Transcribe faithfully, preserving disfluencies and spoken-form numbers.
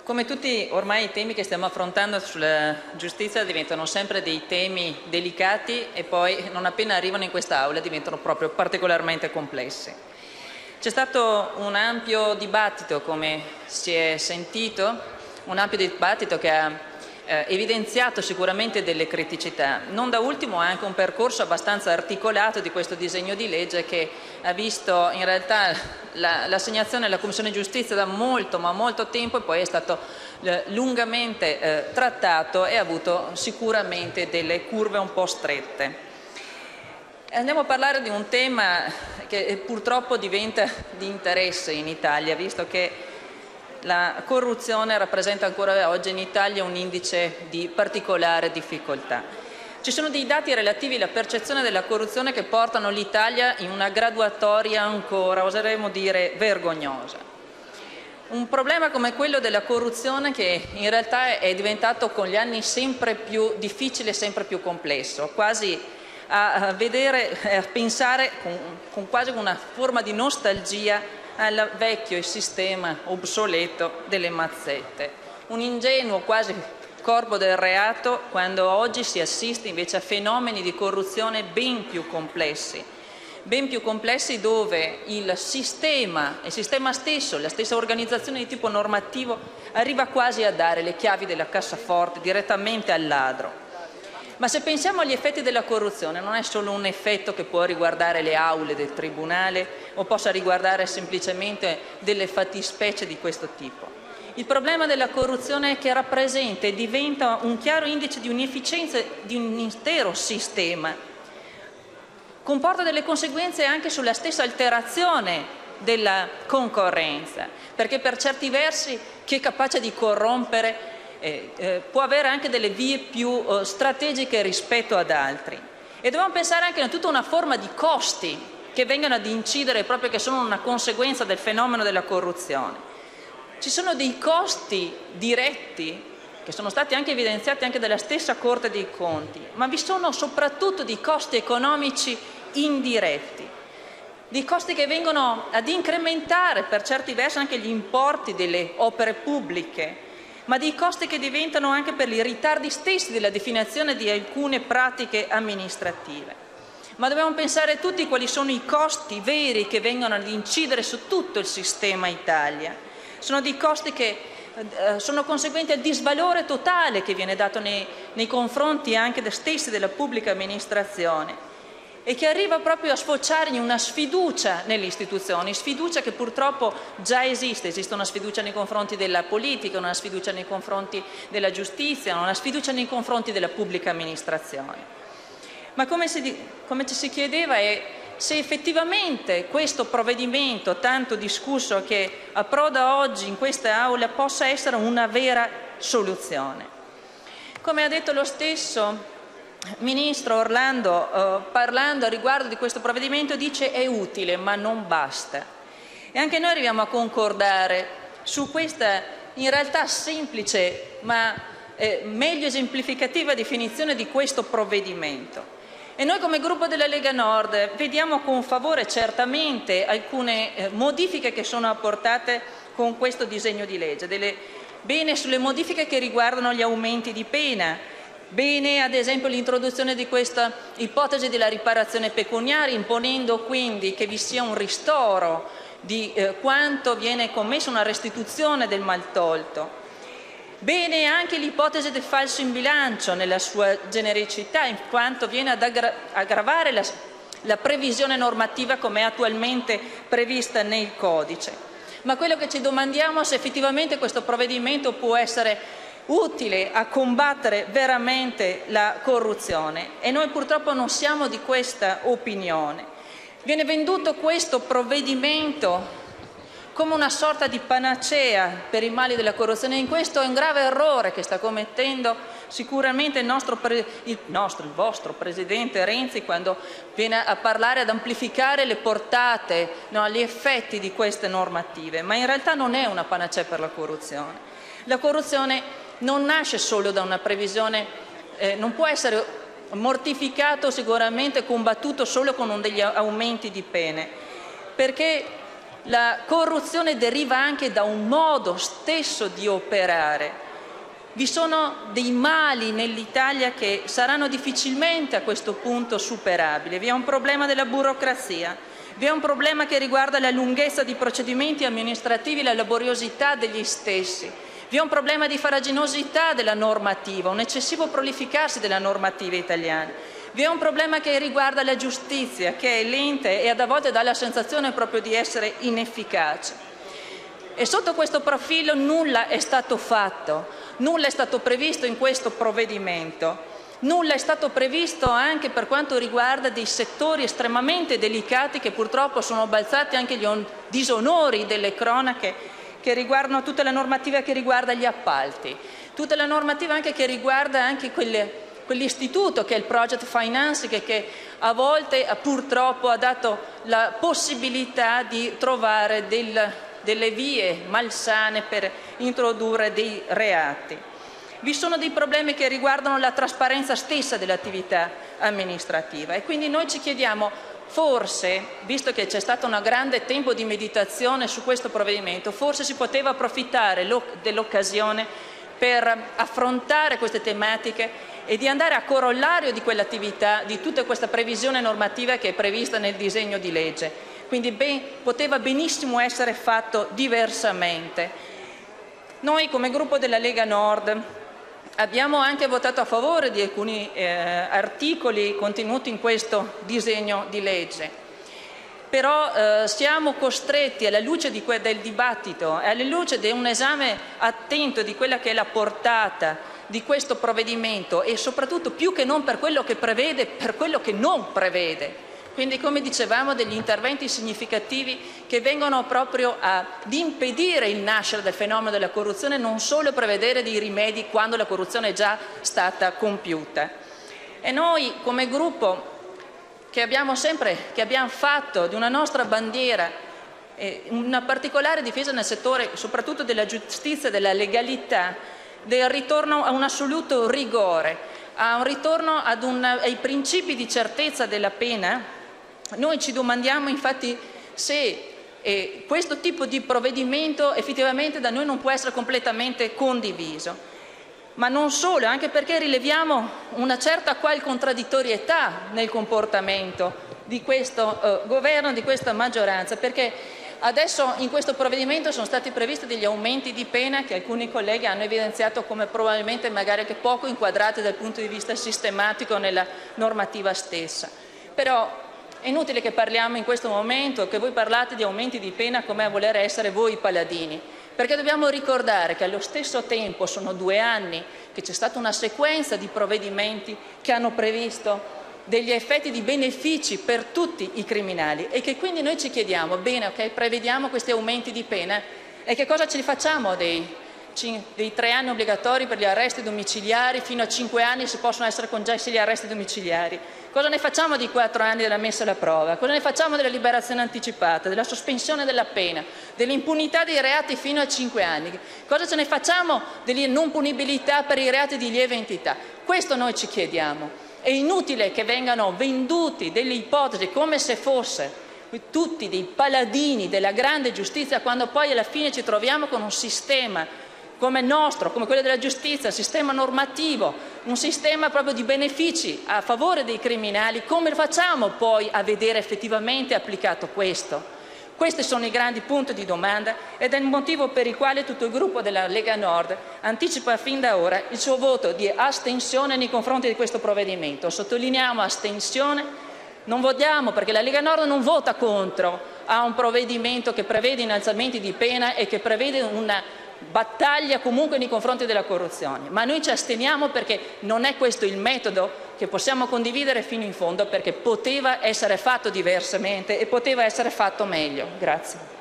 Come tutti ormai i temi che stiamo affrontando sulla giustizia diventano sempre dei temi delicati e poi non appena arrivano in quest'Aula diventano proprio particolarmente complessi. C'è stato un ampio dibattito, come si è sentito, un ampio dibattito che ha eh, evidenziato sicuramente delle criticità. Non da ultimo anche un percorso abbastanza articolato di questo disegno di legge che ha visto in realtà l'assegnazione alla Commissione Giustizia da molto ma molto tempo e poi è stato eh, lungamente eh, trattato e ha avuto sicuramente delle curve un po' strette. Andiamo a parlare di un tema che purtroppo diventa di interesse in Italia, visto che la corruzione rappresenta ancora oggi in Italia un indice di particolare difficoltà. Ci sono dei dati relativi alla percezione della corruzione che portano l'Italia in una graduatoria ancora, oseremmo dire, vergognosa. Un problema come quello della corruzione che in realtà è diventato con gli anni sempre più difficile e sempre più complesso, quasi a vedere, a pensare con, con quasi una forma di nostalgia al vecchio sistema obsoleto delle mazzette. Un ingenuo quasi corpo del reato quando oggi si assiste invece a fenomeni di corruzione ben più complessi, ben più complessi dove il sistema, il sistema stesso, la stessa organizzazione di tipo normativo arriva quasi a dare le chiavi della cassaforte direttamente al ladro. Ma se pensiamo agli effetti della corruzione, non è solo un effetto che può riguardare le aule del tribunale o possa riguardare semplicemente delle fattispecie di questo tipo. Il problema della corruzione è che rappresenta e diventa un chiaro indice di inefficienza di un intero sistema. Comporta delle conseguenze anche sulla stessa alterazione della concorrenza, perché per certi versi chi è capace di corrompere Eh, eh, può avere anche delle vie più eh, strategiche rispetto ad altri. E dobbiamo pensare anche a tutta una forma di costi che vengono ad incidere proprio, che sono una conseguenza del fenomeno della corruzione. Ci sono dei costi diretti che sono stati anche evidenziati anche dalla stessa Corte dei Conti, ma vi sono soprattutto dei costi economici indiretti, dei costi che vengono ad incrementare per certi versi anche gli importi delle opere pubbliche, ma dei costi che diventano anche per i ritardi stessi della definizione di alcune pratiche amministrative. Ma dobbiamo pensare tutti quali sono i costi veri che vengono ad incidere su tutto il sistema Italia. Sono dei costi che eh, sono conseguenti al disvalore totale che viene dato nei, nei confronti anche de stessi della pubblica amministrazione e che arriva proprio a sfociare in una sfiducia nelle istituzioni, sfiducia che purtroppo già esiste. Esiste una sfiducia nei confronti della politica, una sfiducia nei confronti della giustizia, una sfiducia nei confronti della pubblica amministrazione. Ma come, si, come ci si chiedeva è se effettivamente questo provvedimento tanto discusso che approda oggi in questa Aula possa essere una vera soluzione. Come ha detto lo stesso Ministro Orlando, eh, parlando a riguardo di questo provvedimento, dice è utile ma non basta. E anche noi arriviamo a concordare su questa in realtà semplice ma eh, meglio esemplificativa definizione di questo provvedimento. E noi come gruppo della Lega Nord vediamo con favore certamente alcune eh, modifiche che sono apportate con questo disegno di legge, delle, bene sulle modifiche che riguardano gli aumenti di pena. Bene, ad esempio, l'introduzione di questa ipotesi della riparazione pecuniaria, imponendo quindi che vi sia un ristoro di eh, quanto viene commesso, una restituzione del maltolto. Bene anche l'ipotesi del falso in bilancio nella sua genericità, in quanto viene ad aggra- aggravare la, la previsione normativa come è attualmente prevista nel codice. Ma quello che ci domandiamo è se effettivamente questo provvedimento può essere utile a combattere veramente la corruzione e noi purtroppo non siamo di questa opinione. Viene venduto questo provvedimento come una sorta di panacea per i mali della corruzione e in questo è un grave errore che sta commettendo sicuramente il nostro, il, nostro, il vostro Presidente Renzi quando viene a parlare, ad amplificare le portate, no, gli effetti di queste normative, ma in realtà non è una panacea per la corruzione. La corruzione non nasce solo da una previsione, eh, non può essere mortificato sicuramente, combattuto solo con degli aumenti di pene, perché La corruzione deriva anche da un modo stesso di operare. Vi sono dei mali nell'Italia che saranno difficilmente a questo punto superabili. Vi è un problema della burocrazia, vi è un problema che riguarda la lunghezza di procedimenti amministrativi e la laboriosità degli stessi, vi è un problema di farraginosità della normativa, un eccessivo prolificarsi della normativa italiana, vi è un problema che riguarda la giustizia, che è lenta e a volte dà la sensazione proprio di essere inefficace. E sotto questo profilo nulla è stato fatto, nulla è stato previsto in questo provvedimento, nulla è stato previsto anche per quanto riguarda dei settori estremamente delicati che purtroppo sono balzati anche gli disonori delle cronache, che riguardano tutta la normativa che riguarda gli appalti, tutta la normativa anche che riguarda anche quelle, quell'istituto che è il project financing, che a volte purtroppo ha dato la possibilità di trovare del delle vie malsane per introdurre dei reati. Vi sono dei problemi che riguardano la trasparenza stessa dell'attività amministrativa e quindi noi ci chiediamo, forse, visto che c'è stato un grande tempo di meditazione su questo provvedimento, forse si poteva approfittare dell'occasione per affrontare queste tematiche e di andare a corollario di quell'attività, di tutta questa previsione normativa che è prevista nel disegno di legge. Quindi ben, poteva benissimo essere fatto diversamente. Noi come gruppo della Lega Nord abbiamo anche votato a favore di alcuni eh, articoli contenuti in questo disegno di legge, però eh, siamo costretti alla luce di que- del dibattito e alla luce di un esame attento di quella che è la portata di questo provvedimento e soprattutto più che non per quello che prevede, per quello che non prevede. Quindi, come dicevamo, degli interventi significativi che vengono proprio ad impedire il nascere del fenomeno della corruzione, non solo prevedere dei rimedi quando la corruzione è già stata compiuta. E noi, come gruppo, che abbiamo sempre che abbiamo fatto di una nostra bandiera eh, una particolare difesa nel settore soprattutto della giustizia e della legalità, del ritorno a un assoluto rigore, a un ritorno ad un, ai principi di certezza della pena, noi ci domandiamo infatti se eh, questo tipo di provvedimento effettivamente da noi non può essere completamente condiviso. Ma non solo, anche perché rileviamo una certa qual contraddittorietà nel comportamento di questo eh, governo, di questa maggioranza, perché adesso in questo provvedimento sono stati previsti degli aumenti di pena che alcuni colleghi hanno evidenziato come probabilmente magari che poco inquadrati dal punto di vista sistematico nella normativa stessa. Però è inutile che parliamo in questo momento, che voi parlate di aumenti di pena come a voler essere voi i paladini, perché dobbiamo ricordare che allo stesso tempo sono due anni che c'è stata una sequenza di provvedimenti che hanno previsto degli effetti di benefici per tutti i criminali e che quindi noi ci chiediamo, bene, ok, prevediamo questi aumenti di pena e che cosa ce li facciamo dei dei tre anni obbligatori per gli arresti domiciliari, fino a cinque anni si possono essere concessi gli arresti domiciliari. Cosa ne facciamo di quattro anni della messa alla prova? Cosa ne facciamo della liberazione anticipata, della sospensione della pena, dell'impunità dei reati fino a cinque anni? Cosa ce ne facciamo della non punibilità per i reati di lieve entità? Questo noi ci chiediamo. È inutile che vengano venduti delle ipotesi come se fosse tutti dei paladini della grande giustizia, quando poi alla fine ci troviamo con un sistema come il nostro, come quello della giustizia, un sistema normativo, un sistema proprio di benefici a favore dei criminali. Come facciamo poi a vedere effettivamente applicato questo? Questi sono i grandi punti di domanda ed è il motivo per il quale tutto il gruppo della Lega Nord anticipa fin da ora il suo voto di astensione nei confronti di questo provvedimento. Sottolineiamo astensione, non votiamo perché la Lega Nord non vota contro a un provvedimento che prevede innalzamenti di pena e che prevede una battaglia comunque nei confronti della corruzione, ma noi ci asteniamo perché non è questo il metodo che possiamo condividere fino in fondo, perché poteva essere fatto diversamente e poteva essere fatto meglio. Grazie.